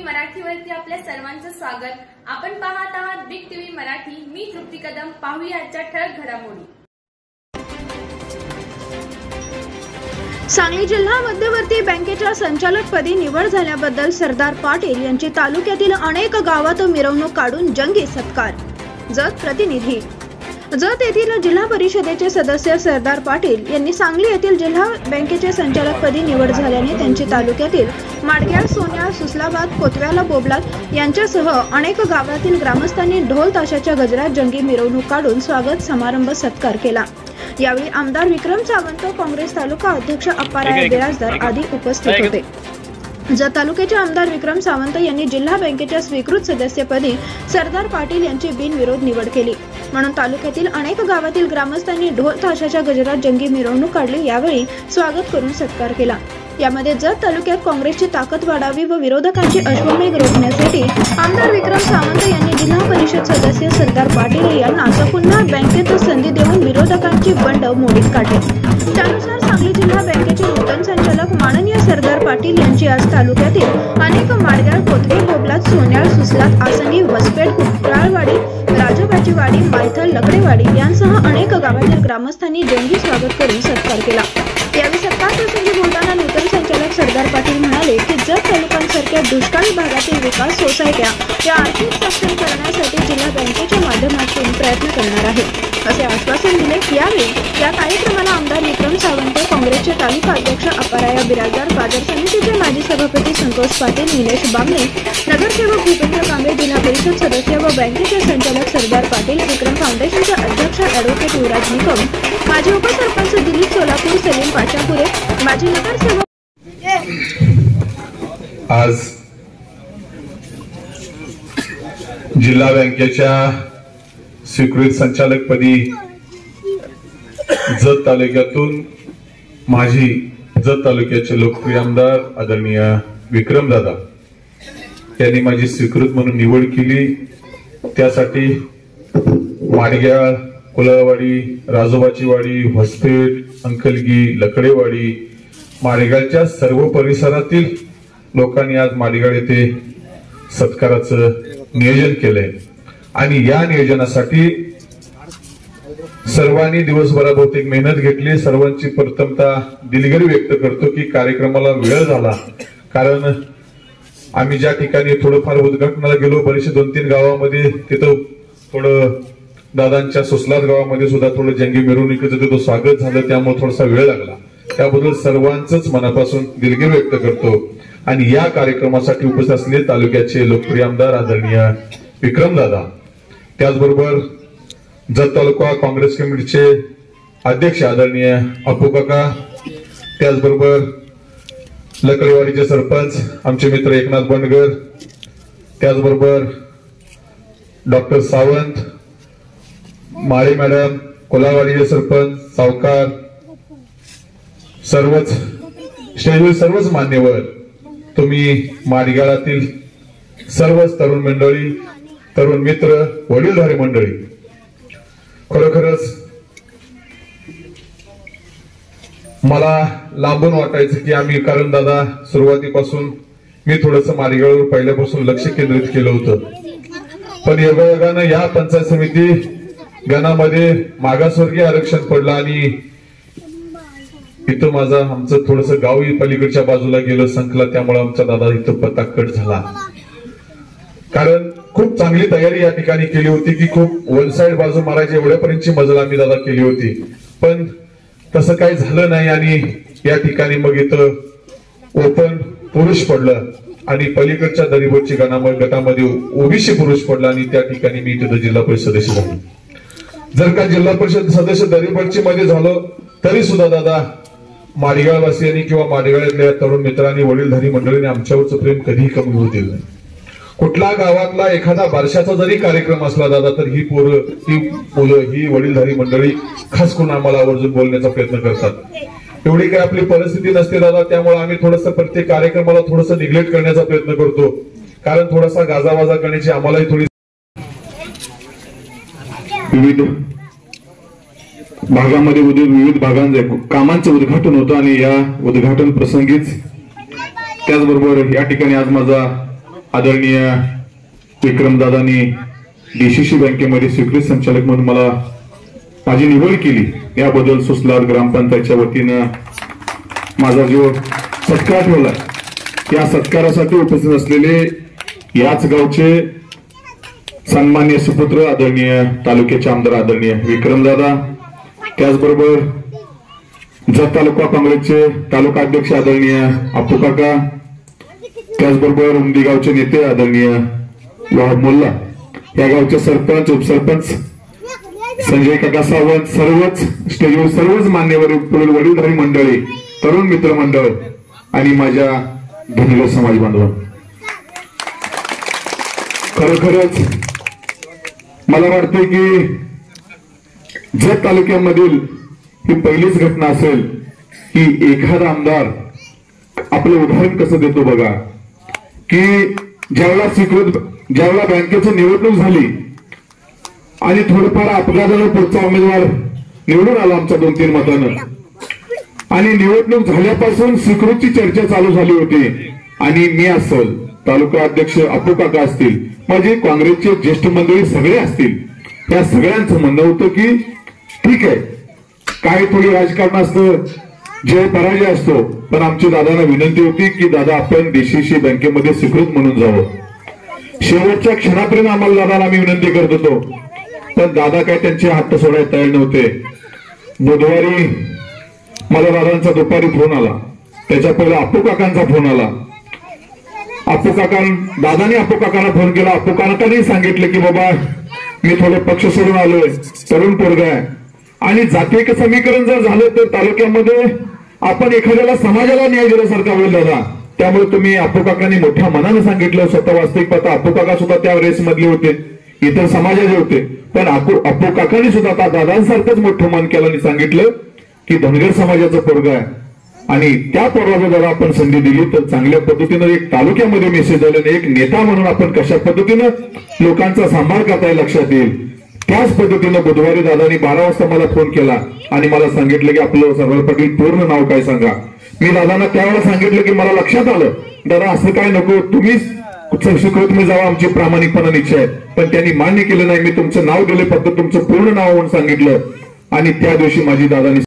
मराठीवरती आपल्या सर्वांचं स्वागत। आपण पाहत आहात बिग टीव्ही मराठी। मी तृप्ती कदम। पाहूया आजच्या ठळक घडामोडी। सांगली जिल्हा मध्यवर्ती बँकेच्या संचालकपदी निवड झाल्याबद्दल सरदार पाटील यांची तालुक्यातील अनेक गावात मिरवणूक काढून जंगी सत्कार। जत प्रतिनिधी जत येथील जिल्हा परिषदेचे सदस्य सरदार पाटील यांनी सांगली येथील जिल्हा बँकेच्या संचालकपदी निवड झाल्याने त्यांची तालुक्यातील माडग्याळ, सोन्याळ, सुसलाबाद, कोतव्याला, बोबलात यांच्यासह अनेक गावातील ग्रामस्थांनी ढोल ताशाच्या गजरात जंगी मिरवणूक काढून स्वागत समारंभ सत्कार केला। यावेळी आमदार विक्रम सावंत, काँग्रेस तालुका अध्यक्ष अप्पाराय बिराजदार आदी उपस्थित होते। जत तालुक्याचे आमदार विक्रम सावंत यांनी जिल्हा बँकेच्या स्वीकृत सदस्यपदी सरदार पाटील यांची बिनविरोध निवड केली, म्हणून तालुक्यातील अनेक गावातील ग्रामस्थांनी ढोल ताशाच्या गजरात जंगी मिरवणूक काढली। यावेळी स्वागत करून सत्कार केला। यामध्ये जत तालुक्यात काँग्रेसची ताकद वाढावी व विरोधकांची अश्वमेघ रोखण्यासाठी आमदार विक्रम सावंत यांनी जिल्हा परिषद सदस्य सरदार पाटील यांना पुन्हा बँकेत संधी देऊन विरोधकांची बंड मोडीत काढले। त्यानुसार सांगली जिल्हा बँकेचे नूतन संचालक माननीय सरदार पाटील यांची आज तालुक्यातील अनेक माडग्याळ, कोथवे, बोबलात, सोन्याळ, सुसलात, आसंगी, वसपेठ, कुत्राळवाडी, राजोबाचीवाडी, मायथल, लकडेवाडी यांसह अनेक गावातील ग्रामस्थांनी जंगी स्वागत करून सत्कार केला। यावेळी सत्कार प्रसंगी बोलताना नूतन संचालक सरदार पाटील म्हणाले की जत तालुक्यांसारख्या दुष्काळी भागातील विकास सोसायट्या या आर्थिक सक्षम करण्यासाठी जिल्हा बँकेच्या माध्यमातून प्रयत्न करणार आहे, असे आश्वासन दिले। यावेळी या कार्यक्रमाला आमदार विक्रम सावंत, काँग्रेसचे तालुका अध्यक्ष अप्पाराय बिराजदार, बाजार समितीचे माजी सभापती संतोष पाटील, निलेश बामणे, नगरसेवक भूपेंद्र कांबळे, जिल्हा परिषद सदस्य व बँकेचे संचालक सरदार पाटील, विक्रम फाउंडेशनचे अध्यक्ष ॲडव्होकेट युवराज निकम, माजी उपसरपंच दिलीप सोलापूर, सलीम पाचापुरे, माजी नगरसेवक। आज जिल्हा बँकेच्या स्वीकृत संचालकपदी जत तालुक्यातून माजी जत तालुक्याचे लोकप्रिय आमदार आदरणीय विक्रमदादा यांनी माझी स्वीकृत म्हणून निवड केली। त्यासाठी माडग्याळ, कोलावाडी, राजोबाचीवाडी, वसपेठ, अंकलगी, लकडेवाडी, माडग्याळच्या सर्व परिसरातील लोकांनी आज माडग्याळ येथे सत्काराचं नियोजन केलंय आणि या नियोजनासाठी सर्वांनी दिवसभराभोवती मेहनत घेतली। सर्वांची प्रथमतः दिलगिरी व्यक्त करतो की कार्यक्रमाला वेळ झाला, कारण आम्ही ज्या ठिकाणी थोडंफार उद्घाटनाला गेलो, बरेचसे 2-3 गावामध्ये तिथं थोडं दादांच्या सुसलात गावामध्ये सुद्धा थोडं जंगी मिरवणुकीचं तिथं स्वागत झालं, त्यामुळे थोडासा वेळ लागला। त्याबद्दल सर्वांचंच मनापासून दिलगिरी व्यक्त करतो। आणि या कार्यक्रमासाठी उपस्थित असलेले तालुक्याचे लोकप्रिय आमदार आदरणीय विक्रमदादा, त्याचबरोबर जत तालुका काँग्रेस कमिटीचे अध्यक्ष आदरणीय अप्पू काका, त्याचबरोबर लकडेवाडीचे सरपंच आमचे मित्र एकनाथ बंडगर, त्याचबरोबर डॉक्टर सावंत, माळी मॅडम, कोलावाडीचे सरपंच, सावकार, सर्वच स्टेजवर सर्वच मान्यवर, तुम्ही माडग्याळातील सर्वच तरुण मंडळी, तरुण मित्र, वडीलधारी मंडळी, खरोखरच मला लांबून वाटायचं की आम्ही, कारण दादा सुरुवातीपासून मी थोडंसं माडग्याळावर पहिल्यापासून लक्ष केंद्रित केलं होतं, पण योगायोगानं या पंचायत समिती गणामध्ये मागासवर्गीय आरक्षण पडलं आणि इथं आमचं थोडंसं गाव पलीकडच्या बाजूला गेलं, संकला, त्यामुळे आमचा दादा इथं पत्ता कट झाला। कारण खूप चांगली तयारी या ठिकाणी केली होती की खूप वन साइड बाजू मारायची एवढ्यापर्यंतची मजल आम्ही दादा केली होती, पण तसं काही झालं नाही आणि या ठिकाणी मग इथं ओपन पुरुष पडलं आणि पलीकडच्या दरीबोरची गटामध्ये ओबीसी पुरुष पडला आणि त्या ठिकाणी मी इथं जिल्हा परिषद सदस्य झालो। जर का जिल्हा परिषद सदस्य दरीबोरची मध्ये झालो तरी सुद्धा दादा माडग्याळवासियांनी किंवा माडग्याळातल्या तरुण मित्रांनी, वडीलधारी मंडळींनी आमच्यावरचं प्रेम कधीही कमी होऊ दिलं नाही। कुठला गावातला एखादा बारशाचा जरी कार्यक्रम असला दादा तर ही पोरं, ही मुलं, ही वडीलधारी मंडळी खास करून आम्हाला आवर्जून बोलण्याचा प्रयत्न करतात। एवढी काही आपली परिस्थिती नसते दादा, त्यामुळे आम्ही थोडंसं प्रत्येक कार्यक्रमाला थोडंसं निग्लेक्ट करण्याचा प्रयत्न करतो, कारण थोडासा गाजावाजा करण्याची आम्हालाही थोडी विविध भागामध्ये विविध भागांचं कामांचं उद्घाटन होतं आणि या उद्घाटन प्रसंगीच त्याचबरोबर या ठिकाणी आज माझा आदरणीय विक्रमदादांनी डीसीसी बँकेमध्ये स्वीकृत संचालक म्हणून मला माझी निवड केली, याबद्दल सुसलार ग्रामपंचायतच्या वतीनं माझा जो सत्कार ठेवला, या सत्कारासाठी उपस्थित असलेले याच गावचे सन्मान्य सुपुत्र आदरणीय तालुक्याचे आमदार आदरणीय विक्रमदादा, त्याचबरोबर जत तालुका काँग्रेसचे तालुका अध्यक्ष आदरणीय अप्पू काका, त्याचबरोबर उमदी गावचे नेते आदरणीय वाहब मोल्ला, या गावचे सरपंच उपसरपंच संजय काका सावंत, सर्वच स्टेजवर सर्वच मान्यवर वडीलधारी मंडळी, तरुण मित्र मंडळ आणि माझ्या धनगर समाज बांधव, खरोखरच मला वाटते की जत तालुक्यामधील ही पहिलीच घटना असेल की एखादा आमदार आपलं उदाहरण कसं देतो बघा, की ज्यावेळेला बँकेची निवडणूक झाली आणि थोडंफार अपघातानं पुढचा उमेदवार निवडून आला आमच्या 2-3 मतानं, आणि निवडणूक झाल्यापासून स्वीकृतीची चर्चा चालू झाली होती, आणि मी असेल, तालुका अध्यक्ष अप्पू काका असतील, माझे काँग्रेसचे ज्येष्ठ मंडळी सगळे असतील, या सगळ्यांचं म्हणणं होतं की ठीक आहे, काय थोडी राजकारण असतं, जय पराजय असतो, पण आमची दादांना विनंती होती की दादा आपण डीसीसी बँकेमध्ये स्वीकृत म्हणून जावं. शेवटच्या क्षणापर्यंत आम्हाला दादाला आम्ही विनंती करत होतो, पण दादा काय त्यांचे हात सोडायला तयार नव्हते. बुधवारी मला दादांचा दुपारी फोन आला, त्याच्या पहिले अप्पू काकांचा फोन आला. दादाने अप्पू काकांना फोन केला, अप्पू काकांनी सांगितलं की बाबा मी थोडे पक्ष सोडून आलोय, तरुण पोरगा आहे, आणि जातीय समीकरण जर झालं तर तालुक्यामध्ये आपण एखाद्याला समाजाला न्याय दिल्यासारखा होईल दादा, त्यामुळे तुम्ही अप्पू काकांनी मोठ्या मनानं सांगितलं. स्वतः वास्तविक पाहता अप्पू काका सुद्धा त्या रेस मधले होते, इतर समाजाचे होते, पण अप्पू काकांनी सुद्धा आता दादांसारखंच मोठं मन केलं आणि सांगितलं की धनगर समाजाचं पोरगा आहे, आणि त्या पोराला जर आपण संधी दिली तर चांगल्या पद्धतीनं एक तालुक्यामध्ये मेसेज आले, एक नेता म्हणून आपण कशा पद्धतीनं लोकांचा सांभाळ करता येईल लक्षात येईल. त्याच पद्धतीनं बुधवारी दादांनी 12 वाजता मला फोन केला आणि मला सांगितलं की आपलं सरदार पाटील पूर्ण नाव काय सांगा. मी दादांना त्यावेळेला सांगितलं की मला लक्षात आलं दादा असं काय नको, तुम्हीच स्वीकृत मी जावा, आमची प्रामाणिकपणाने इच्छा आहे, पण त्यांनी मान्य केलं नाही. मी तुमचं नाव दिलं, फक्त तुमचं पूर्ण नाव म्हणून सांगितलं, आणि त्या दिवशी माझी दादांनी